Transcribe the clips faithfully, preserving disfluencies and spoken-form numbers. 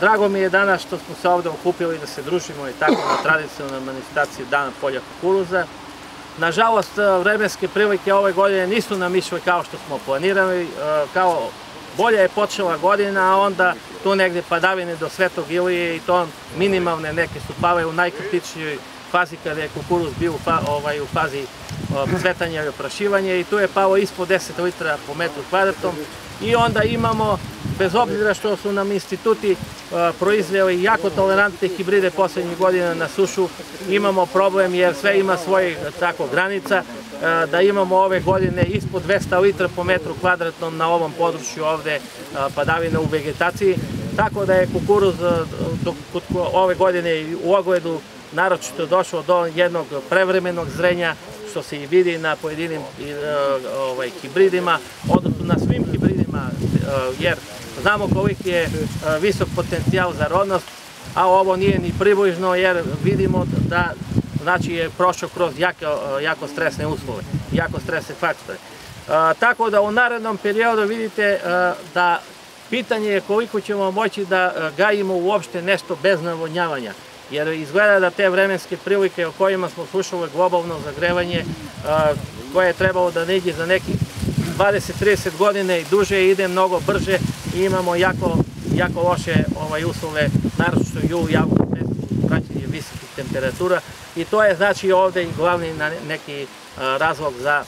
Drago mi je danas što smo se ovde okupili da se družimo i tako na tradicionalnoj manifestaciji Dana polja kukuruza. Nažalost, vremenske prilike ove godine nisu nam išle kao što smo planirali, kao bolje je počela godina, a onda tu negde padavine do Svetog Ilije i to minimalne neke su pale u najkritičnijoj fazi kada je kukuruz bio u fazi cvetanja i oprašivanja i tu je palo ispod deset litara po metru kvadratnom i onda imamo, bez obzira što su nam instituti proizveli jako tolerantne hibride poslednjih godina na sušu, imamo problem jer sve ima svojih tako granica, da imamo ove godine ispod dvesta litara po metru kvadratnom na ovom području ovde padavina u vegetaciji, tako da je kukuruz ove godine u ogledu naročito došlo do jednog prevremenog zrenja, što se i vidi na pojedinim hibridima, odnosno na svim hibridima, jer znamo koliki je visok potencijal za rodnost, a ovo nije ni približno jer vidimo da znači je prošao kroz jako stresne uslove, jako stresne faktore. Tako da u narednom periodu vidite da pitanje je koliko ćemo moći da gajimo uopšte nešto bez navodnjavanja. Jer izgleda da te vremenske prilike o kojima smo slušali, globalno zagrevanje, koje je trebalo da neđe za nekih dvadeset do trideset godina i duže, ide mnogo brže i imamo jako loše uslove, naročito u julu i avgustu mesecu, praćenje visokih temperatura i to je znači ovde i glavni neki razlog za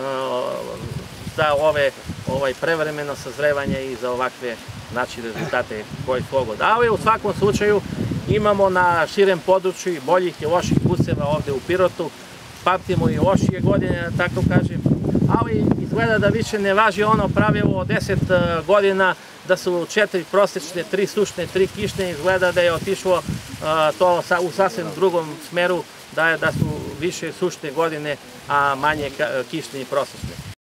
ove prevremeno sazrevanje i za ovakve rezultate koji su ovo. Ali u svakom slučaju imamo na širem području i boljih i loših useva ovde u Pirotu, pamtimo i lošije godine, da tako kažem, ali izgleda da više ne važi ono pravilo od deset godina da su četiri prosečne, tri sušne, tri kišne, izgleda da je otišlo to u sasvim drugom smeru, da su više sušne godine, a manje kišne i prosečne.